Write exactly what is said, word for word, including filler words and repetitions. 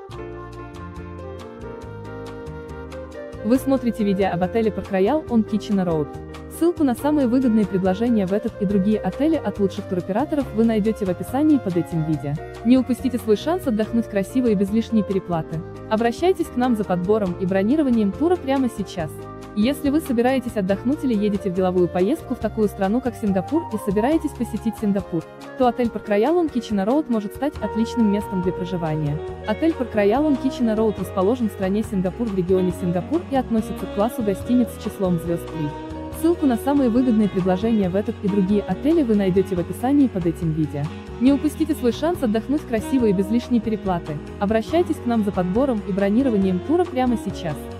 Вы смотрите видео об отеле Park Royal on Kitchener Road. Ссылку на самые выгодные предложения в этот и другие отели от лучших туроператоров вы найдете в описании под этим видео. Не упустите свой шанс отдохнуть красиво и без лишней переплаты. Обращайтесь к нам за подбором и бронированием тура прямо сейчас. Если вы собираетесь отдохнуть или едете в деловую поездку в такую страну, как Сингапур, и собираетесь посетить Сингапур, то отель Park Royal on Kitchener Road может стать отличным местом для проживания. Отель Park Royal on Kitchener Road расположен в стране Сингапур в регионе Сингапур и относится к классу гостиниц с числом звезд три. Ссылку на самые выгодные предложения в этот и другие отели вы найдете в описании под этим видео. Не упустите свой шанс отдохнуть красиво и без лишней переплаты. Обращайтесь к нам за подбором и бронированием тура прямо сейчас.